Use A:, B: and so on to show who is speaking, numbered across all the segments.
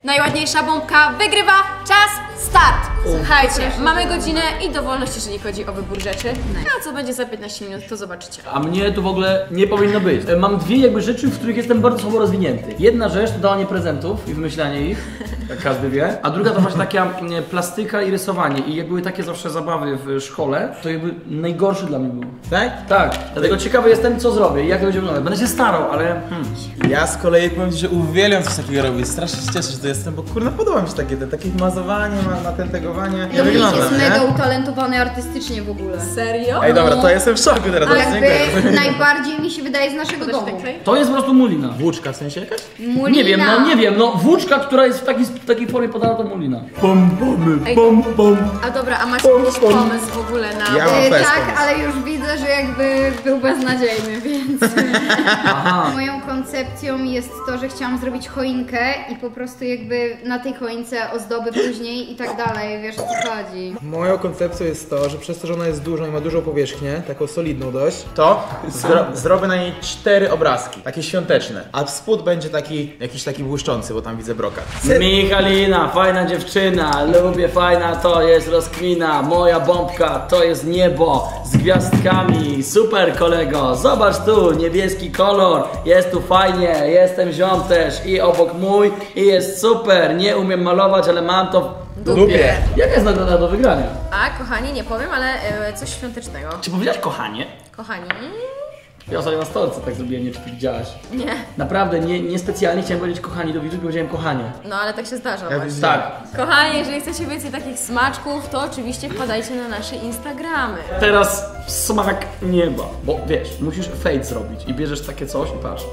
A: Najładniejsza bombka wygrywa. Czas, start! Słuchajcie, mamy godzinę i dowolność, jeżeli chodzi o wybór rzeczy. A co będzie za 15 minut, to zobaczycie.
B: A mnie tu w ogóle nie powinno być. Mam dwie jakby rzeczy, w których jestem bardzo słabo rozwinięty. Jedna rzecz to dawanie prezentów i wymyślanie ich, jak każdy wie. A druga to właśnie taka plastyka i rysowanie. I jak były takie zawsze zabawy w szkole, to jakby najgorszy dla mnie był.
C: Tak?
B: Tak. Dlatego ciekawy jestem, co zrobię i jak to będzie wyglądać. Będę się starał, ale...
C: Ja z kolei powiem ci, że uwielbiam coś takiego robić. Strasznie się cieszę, że to jestem, bo kurde, podoba mi się takie mazowanie, natentegowanie.
D: Dominik jest mega utalentowany artystycznie w ogóle.
A: Serio?
C: Ej, dobra, to jestem w szoku teraz.
D: Jakby najbardziej mi się wydaje z naszego domu.
B: To jest po prostu mulina.
C: Włóczka w sensie jakaś?
D: Mulina.
B: Nie wiem, włóczka, która jest w takiej formie podana, to mulina. Pom.
A: A dobra, a macie jakiś pomysł w ogóle na...
C: Ja mam fest
D: Tak,
C: pomysł.
D: ale już widzę, że jakby był beznadziejny, więc...
B: Aha.
D: Moją koncepcją jest to, że chciałam zrobić choinkę i po prostu jakby na tej choince ozdoby później i tak dalej, wiesz o co chodzi.
E: Moją koncepcją jest to, że przez to, że ona jest duża i ma dużą powierzchnię, taką solidną dość,
C: To zrobię na niej 4 obrazki, takie świąteczne. A spód będzie jakiś taki błyszczący, bo tam widzę brokat.
B: Michalina, fajna dziewczyna, lubię, fajna to jest rozkmina. Moja bombka to jest niebo z gwiazdkami. Super kolego, zobacz tu, niebieski kolor. Jest tu fajnie, jestem ziom też i obok mój i jest super. Nie umiem malować, ale mam to w dupie. Jaka jest nagroda do wygrania?
A: A, kochani, nie powiem, ale coś świątecznego.
B: Czy powiedziałaś kochanie?
A: Kochani...
B: Ja ostatnio na stolce tak zrobiłem, nie wiem, czy ty widziałaś.
A: Nie.
B: Naprawdę, nie specjalnie chciałem powiedzieć kochani do widzów, powiedziałem kochanie.
A: No ale tak się zdarza
C: Ja
A: właśnie.
B: Tak.
A: Kochani, jeżeli chcecie więcej takich smaczków, to oczywiście wpadajcie na nasze Instagramy.
B: Teraz smak nieba. Bo wiesz, musisz fade zrobić i bierzesz takie coś i patrz.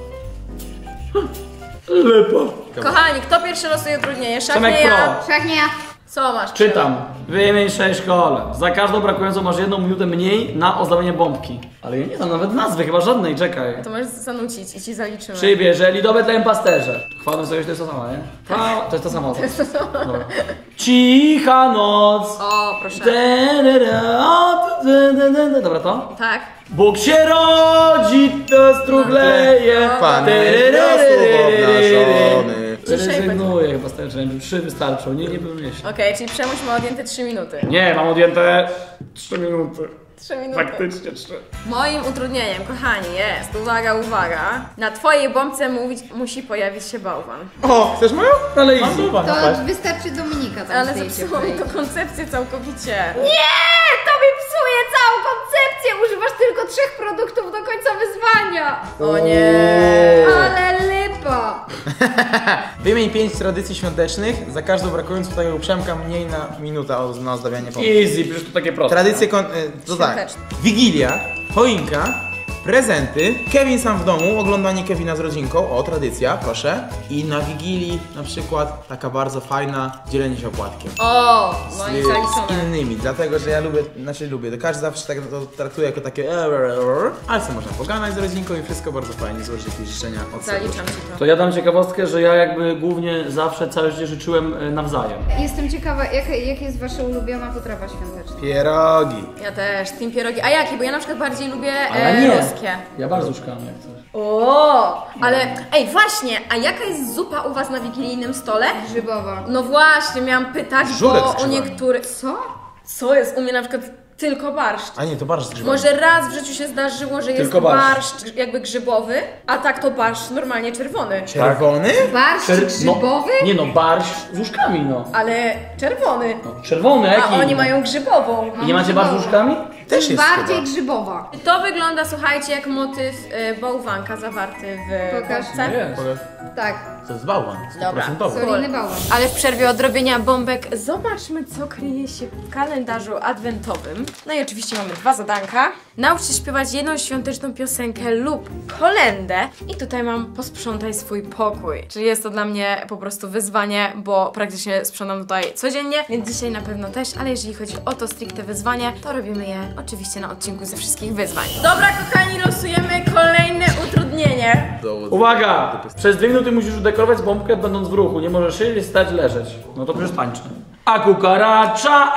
B: Lepo.
A: Kochani, kto pierwszy losuje utrudnienie? Szach
B: Przemek
A: nie ja.
B: Pro.
D: Wszak nie ja.
A: Co masz?
B: Czytam. Wymień 6 kole. Za każdą brakującą masz 1 minutę mniej na ozdabienie bombki. Ale ja nie znam nawet nazwy, chyba żadnej, czekaj.
A: To możesz zanucić i ci zaliczymy.
B: Przybierze lidowe pasterze. Chwalę sobie, że to jest to samo, nie? To jest to samo. Dobra. Cicha noc.
A: O, proszę.
B: Dobra, to?
A: Tak.
B: Bóg się rodzi, to struchleje.
C: Pan obnażony.
B: Rezygnuję chyba z tego, 3 wystarczą, nie pomyśl.
A: Okej, czyli Przemuś ma odjęte 3 minuty.
B: Nie, mam odjęte 3 minuty.
A: 3 minuty.
B: Faktycznie 3.
A: Moim utrudnieniem, kochani, jest, uwaga, na twojej bombce musi pojawić się bałwan.
C: O, chcesz moją?
B: Ale
C: Mam
B: easy.
C: duba,
D: To
C: patrz.
D: wystarczy Dominika tam
A: Ale
D: zdjęcie
A: zepsuło mi
D: wkleić.
A: to koncepcję całkowicie.
D: Nie! To mi psuje całą koncepcję! Używasz tylko 3 produktów do końca wyzwania!
A: O nie.
D: Ale lipa!
C: Wymień 5 tradycji świątecznych, za każdą brakując tutaj u Przemka mniej na minutę na ozdabianie pompki.
B: Easy, przecież to takie proste.
C: Tradycje, to tak,
A: Świąteczne.
C: Wigilia, choinka, prezenty, Kevin sam w domu, oglądanie Kevina z rodzinką, o tradycja, proszę. I na Wigilii na przykład taka bardzo fajna dzielenie się opłatkiem.
A: O, no i
C: Z
A: zaliczone.
C: innymi, dlatego że ja lubię, to każdy zawsze tak to traktuje jako takie ale co można pogadać z rodzinką i wszystko bardzo fajnie, złożyć jakieś życzenia od serduszka.
A: Zaliczam ci to.
B: To ja dam ciekawostkę, że ja jakby głównie zawsze całe życie życzyłem nawzajem.
D: Jestem ciekawa, jaka jest wasza ulubiona potrawa świąteczna?
C: Pierogi.
A: Ja też, team pierogi. A jakie? Bo ja na przykład bardziej lubię
B: Ale nie.
A: ruskie.
B: Ja bardzo szukam jak coś.
A: O, ale ej, właśnie, a jaka jest zupa u was na wigilijnym stole?
D: Grzybowa.
A: No właśnie, miałam pytać,
C: Żurek z
A: bo u
C: grzybami.
A: niektórych...
D: Co?
A: Co jest? U mnie na przykład tylko barszcz.
C: A nie, to barszcz z grzybami.
A: Może raz w życiu się zdarzyło, że jest
B: Tylko barszcz.
A: barszcz jakby grzybowy, a tak to barszcz normalnie czerwony.
C: Czerwony?
D: Barszcz grzybowy?
B: Nie no, barszcz z łóżkami no.
A: Ale czerwony.
B: No czerwony,
A: A
B: jaki?
A: oni mają grzybową.
B: I nie macie barszcz z łóżkami?
C: Też jest
D: Bardziej
C: chyba.
D: grzybowa.
A: To wygląda, słuchajcie, jak motyw bałwanka zawarty w
D: Pokaż.
A: bombce.
D: Tak,
C: To jest bałwan,
A: Dobra.
C: 100%.
D: solidny bałwan.
A: Ale w przerwie od robienia bombek zobaczmy, co kryje się w kalendarzu adwentowym. No i oczywiście mamy 2 zadanka. Naucz się śpiewać jedną świąteczną piosenkę lub kolędę. I tutaj mam posprzątaj swój pokój. Czyli jest to dla mnie po prostu wyzwanie, bo praktycznie sprzątam tutaj codziennie, więc dzisiaj na pewno też, ale jeżeli chodzi o to stricte wyzwanie, to robimy je oczywiście na odcinku ze wszystkich wyzwań. Dobra, kochani, losujemy kolejne utrudnienie.
B: Uwaga! Przez 2 minuty musisz udekorować bombkę będąc w ruchu. Nie możesz siedzieć, stać, leżeć. No to przecież tańczę. A kukaracza,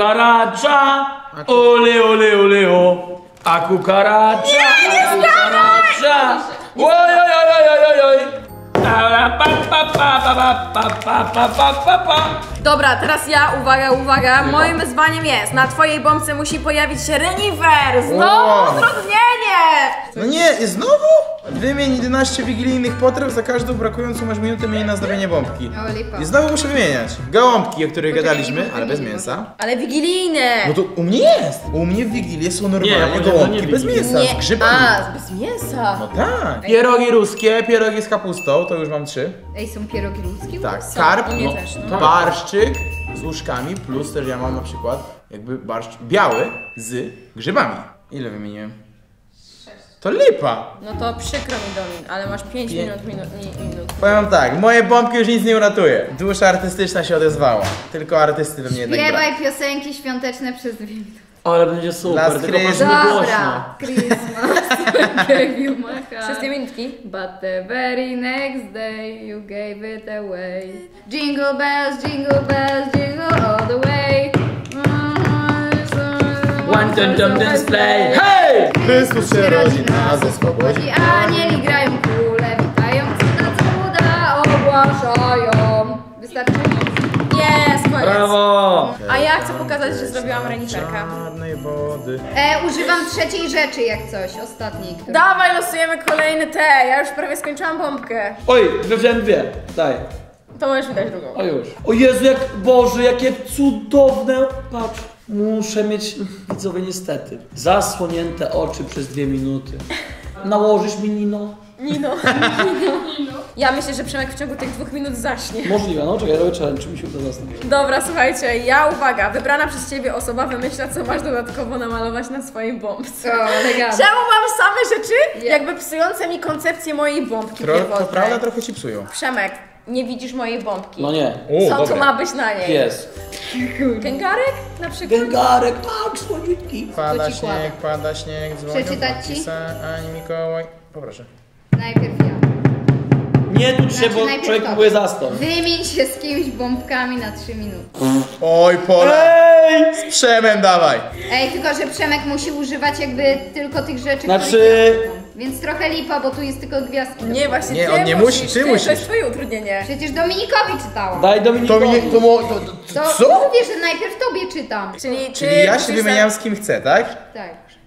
B: ole, ole, ole, o. A kukaracza, a kukaracza. Oj, oj, oj, oj, oj, oj.
A: Dobra, teraz ja, uwaga, moim wyzwaniem jest, na twojej bombce musi pojawić się renifer! Znowu utrudnienie!
C: No nie, znowu? Wymień 11 wigilijnych potraw, za każdą brakującą masz minutę mniej na zdobienie bombki.
D: O, lipa.
C: I znowu muszę wymieniać. Gołąbki, o których
D: Poczekaj,
C: gadaliśmy,
D: nie
C: ale bez
D: powinien.
C: mięsa.
A: Ale wigilijne!
C: No to u mnie jest! U mnie w Wigilię są normalnie
B: Nie, to
C: gołąbki
B: nie
C: bez
B: Wigilię.
C: mięsa, z grzybami.
A: A, bez mięsa!
C: No tak. Pierogi ruskie, pierogi z kapustą, to już mam 3.
D: Ej, są pierogi ludzkie?
C: Tak,
A: Są,
C: karp,
A: u mnie też, no.
C: barszczyk z uszkami, plus też ja mam na przykład jakby barszcz biały z grzybami. Ile wymieniłem? 6. To lipa!
A: No to przykro mi, Domin, ale masz 5 minut.
C: Powiem tak, moje bombki już nic nie uratuje. Dusza artystyczna się odezwała. Tylko artysty we mnie jednak brak.
D: Śpiewaj piosenki świąteczne przez 2 minuty.
B: Ale będzie super,
C: Last
B: tylko
C: Christmas.
B: patrzmy głośno.
D: Dobra, Christmas gave you my heart.
A: Przez 2 minutki.
D: But the very next day you gave it away. Jingle bells, jingle all the way.
B: One dum dum display. Hej!
C: Chrystus się rodzi, nas
D: Oswobodzi, anieli grają, króle witają, cuda ogłaszają. Wystarczy?
A: Jest, koniec.
B: Brawo!
A: A ja chcę pokazać, że zrobiłam reniferka.
C: Czarnej wody.
D: Używam trzeciej rzeczy jak coś, ostatniej. Której...
A: Dawaj, losujemy kolejny te. Ja już prawie skończyłam bombkę.
B: Oj, wziąłem 2. Daj.
A: To możesz wydać drugą.
B: O już. O Jezu, jak Boże, jakie cudowne. Patrz. Muszę mieć, widzowie, niestety, zasłonięte oczy przez 2 minuty. Nałożysz mi, Nino?
A: Nino. Ja myślę, że Przemek w ciągu tych 2 minut zaśnie.
B: Możliwe, no czekaj, robię challenge, czy mi się uda zasnąć.
A: Dobra, słuchajcie, uwaga, wybrana przez ciebie osoba wymyśla, co masz dodatkowo namalować na swojej bombce.
D: O, elegancko.
A: Czemu mam same rzeczy,
D: Nie.
A: jakby psujące mi koncepcję mojej bombki
C: To
A: pierwotnej?
C: prawda, trochę ci psują.
A: Przemek, nie widzisz mojej bombki.
B: No nie.
A: Co tu
C: dobra.
A: ma być na niej?
B: Jest.
A: Gęgarek na przykład?
B: Gęgarek, tak, słodziutki.
C: Pada
D: ci kładę.
C: śnieg, pada śnieg, dzwonią
D: Przeczytać ci?
C: Ani Mikołaj. Poproszę.
D: Najpierw ja.
B: Nie tu się,
D: Znaczy,
B: bo
D: najpierw
B: człowiek
D: to.
B: próbuje zastąp.
D: Wymień się z kimś bombkami na 3 minuty.
C: Oj, Pola!
B: Ej!
C: Z Przemem dawaj!
D: Ej, tylko że Przemek musi używać jakby tylko tych rzeczy,
B: Znaczy-
D: których ja używam. Więc trochę lipa, bo tu jest tylko gwiazdki.
A: Nie, właśnie
C: Nie,
A: ty
C: on nie musi, ty
A: To
C: musisz.
A: jest twoje utrudnienie.
D: Przecież Dominikowi czytałam.
B: Daj Dominikowi.
D: To
C: Co?
D: mówię, że najpierw tobie czytam.
A: Czyli ty
C: Czyli ja się
A: musisz
C: wymieniam z kim chcę, tak?
D: Tak.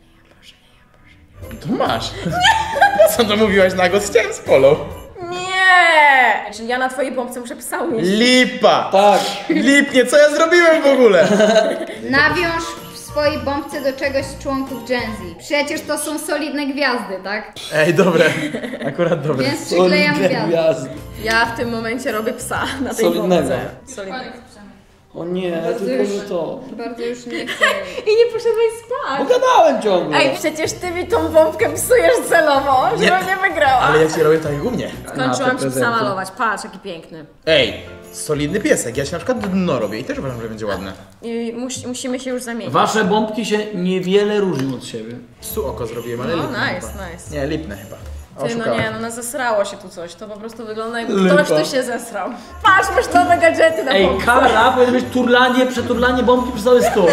C: To masz. Po co to mówiłaś na głos? Chciałem z Polą.
A: Nie! Czyli ja na twojej bombce muszę psa umieścić.
C: Lipa!
B: Tak.
C: Lipnie, co ja zrobiłem w ogóle?
D: Nawiąż w swojej bombce do czegoś z członków Gen Z. Przecież to są solidne gwiazdy, tak?
C: Ej, dobre. Akurat dobre.
D: Więc przyklejam gwiazdy.
B: Gwiazdy.
A: Ja w tym momencie robię psa na tej
B: Solidnego.
A: bombce. Solidnego.
B: O nie, tylko że to.
D: Bardzo już nie chcę.
A: I nie poszedłeś spać.
B: Pogadałem ciągle.
A: Ej, przecież ty mi tą bombkę psujesz celowo, żebym nie wygrała.
C: Ale ja ci robię tak jak u mnie.
A: Skończyłam
B: Na te
A: ci psa
B: prezenty.
A: malować. Patrz, jaki piękny.
C: Ej, solidny piesek. Ja się na przykład dno robię i też uważam, że będzie ładne.
A: I musimy się już zamienić.
B: Wasze bombki się niewiele różnią od siebie.
C: Psu oko zrobiłem, ale
A: No,
C: lipne
A: nice,
C: chyba.
A: nice.
C: Nie, lipne chyba.
A: Ty, no
C: Oszukałem.
A: nie, no zasrało się tu coś. To po prostu wygląda jakby
B: Lipa.
A: ktoś tu się zesrał. Patrz, masz nowe gadżety na
B: Ej,
A: bombce.
B: kara, powinno być przeturlanie bombki przez cały stół.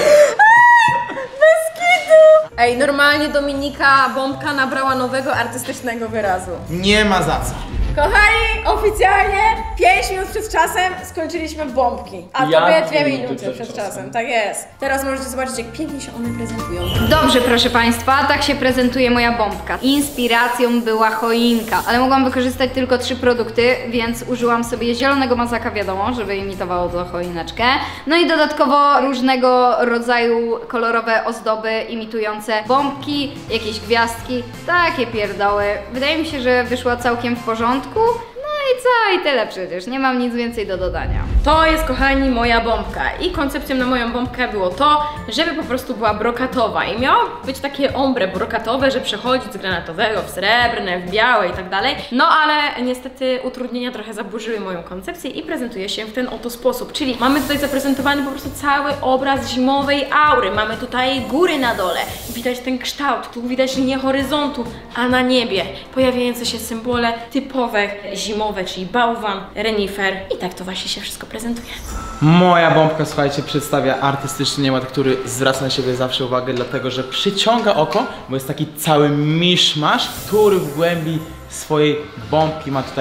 A: Ej, normalnie Dominika bombka nabrała nowego artystycznego wyrazu.
C: Nie ma za co.
A: Kochani, oficjalnie 5 minut przed czasem skończyliśmy bombki. A
B: Ja
A: tobie 2
B: 2
A: minuty
B: minuty
A: przed
B: przed
A: czasem.
B: czasem.
A: Tak jest. Teraz możecie zobaczyć, jak pięknie się one prezentują.
D: Dobrze, proszę Państwa, tak się prezentuje moja bombka. Inspiracją była choinka, ale mogłam wykorzystać tylko 3 produkty, więc użyłam sobie zielonego mazaka, wiadomo, żeby imitowało to choineczkę. No i dodatkowo różnego rodzaju kolorowe ozdoby imitujące bombki, jakieś gwiazdki, takie pierdoły. Wydaje mi się, że wyszła całkiem w porządku. No i co? I tyle przecież, nie mam nic więcej do dodania.
A: To jest, kochani, moja bombka. I koncepcją na moją bombkę było to, żeby po prostu była brokatowa. I miało być takie ombre brokatowe, że przechodzi z granatowego w srebrne, w białe i tak dalej. No ale niestety utrudnienia trochę zaburzyły moją koncepcję i prezentuje się w ten oto sposób. Czyli mamy tutaj zaprezentowany po prostu cały obraz zimowej aury. Mamy tutaj góry na dole. Widać ten kształt, tu widać linię horyzontu, a na niebie pojawiające się symbole typowe zimowe, czyli bałwan, renifer i tak to właśnie się wszystko prezentuje.
C: Moja bombka, słuchajcie, przedstawia artystyczny nieład, który zwraca na siebie zawsze uwagę, dlatego że przyciąga oko, bo jest taki cały miszmasz, który w głębi swojej bombki ma tutaj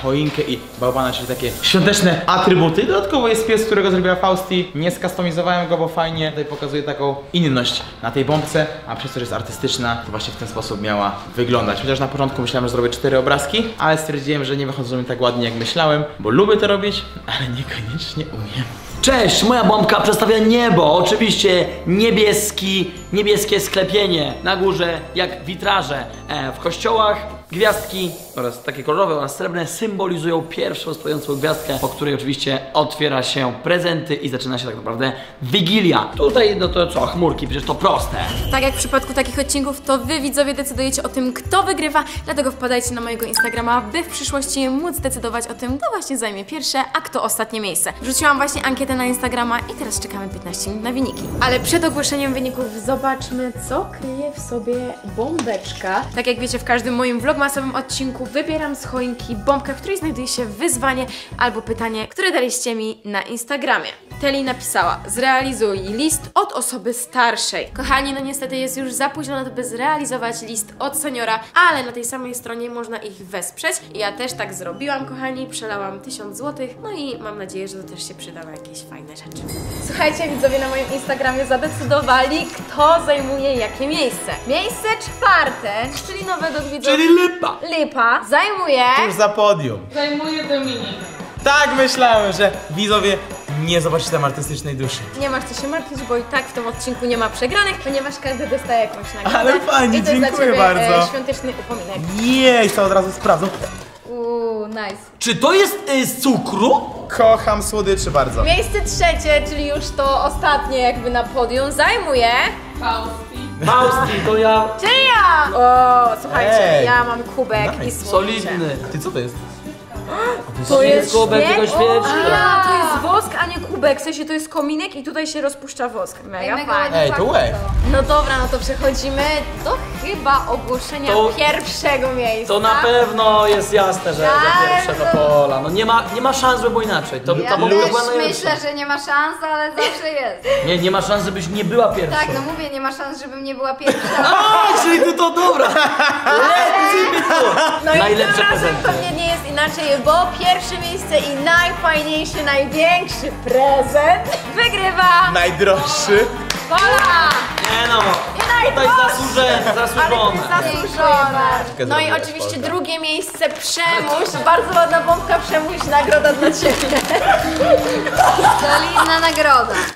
C: choinkę i bałwana, czyli takie świąteczne atrybuty. Dodatkowo jest pies, którego zrobiła Fausti. Nie skustomizowałem go, bo fajnie tutaj pokazuje taką inność na tej bombce, a przez to, że jest artystyczna, to właśnie w ten sposób miała wyglądać. Chociaż na początku myślałem, że zrobię 4 obrazki, ale stwierdziłem, że nie wychodzą mi tak ładnie jak myślałem, bo lubię to robić, ale niekoniecznie umiem.
B: Cześć, moja bombka przedstawia niebo, oczywiście niebieskie sklepienie na górze jak witraże. W kościołach gwiazdki oraz takie kolorowe oraz srebrne symbolizują pierwszą stojącą gwiazdkę, po której oczywiście otwiera się prezenty i zaczyna się tak naprawdę Wigilia. Tutaj no to co, chmurki, przecież to proste.
A: Tak jak w przypadku takich odcinków, to wy widzowie decydujecie o tym, kto wygrywa, dlatego wpadajcie na mojego Instagrama, by w przyszłości móc decydować o tym, kto właśnie zajmie pierwsze, a kto ostatnie miejsce. Wrzuciłam właśnie ankietę na Instagrama i teraz czekamy 15 minut na wyniki. Ale przed ogłoszeniem wyników zobaczmy, co kryje w sobie bombeczka. Tak jak wiecie, w każdym moim vlogmasowym odcinku wybieram z choinki bombkę, w której znajduje się wyzwanie albo pytanie, które daliście mi na Instagramie. Teli napisała: zrealizuj list od osoby starszej. Kochani, no niestety jest już za późno na to, by zrealizować list od seniora, ale na tej samej stronie można ich wesprzeć. I ja też tak zrobiłam, kochani, przelałam 1000 zł, no i mam nadzieję, że to też się przyda na jakieś fajne rzeczy. Słuchajcie, widzowie na moim Instagramie zadecydowali, kto zajmuje jakie miejsce. Miejsce 4, czyli nowe do widzów.
B: Czyli
A: Lipa zajmuje...
C: Tuż za podium.
F: Zajmuje Dominik.
C: Tak myślałem, że widzowie nie zobaczycie tam artystycznej duszy.
A: Nie masz co się martwić, bo i tak w tym odcinku nie ma przegranych, ponieważ każdy dostaje jakąś nagrodę.
C: Ale fajnie,
A: i to jest
C: dziękuję
A: dla ciebie,
C: bardzo.
A: świąteczny upominek.
C: Jej, to od razu sprawdzą.
D: Nice.
B: Czy to jest z cukru?
C: Kocham słodyczy bardzo.
A: Miejsce 3, czyli już to ostatnie jakby na podium, zajmuje...
B: Fausti, to ja
A: Czyli ja! O, słuchajcie,
C: Ej.
A: ja mam kubek
C: Nice.
A: i słodycze.
B: solidny.
C: Ty co to jest?
A: To jest
B: kubek,
A: świec-
B: tylko świeczka.
A: A, to jest wosk, a nie kubek. W sensie to jest kominek i tutaj się rozpuszcza wosk. Mega fajnie.
C: Ej, to łeb.
A: No dobra, no to przechodzimy do chyba ogłoszenia
B: To-
A: pierwszego miejsca.
B: To na pewno jest jasne, że
A: Tak,
B: pierwsze to Pola. No nie ma szans, żeby było inaczej. To
D: Ja
B: ta bombka
D: też
B: była najlepsza.
D: myślę, że nie ma szans, ale zawsze jest.
B: Nie ma szans, żebyś nie była pierwsza.
D: Tak, no mówię, nie ma szans, żebym nie była pierwsza.
B: A, czyli ty to dobra! Lecimy tu!
A: No i
B: Najlepsze
A: tym razem
B: prezenty.
A: pewnie nie jest inaczej, bo pierwsze miejsce i najfajniejszy, największy prezent wygrywa
C: Najdroższy.
A: Pola!
B: Nie no, tutaj zasłużone.
A: Zasłużone. No i oczywiście drugie miejsce Przemuś. Bardzo ładna bombka Przemuś, nagroda dla ciebie.
D: Solidna nagroda.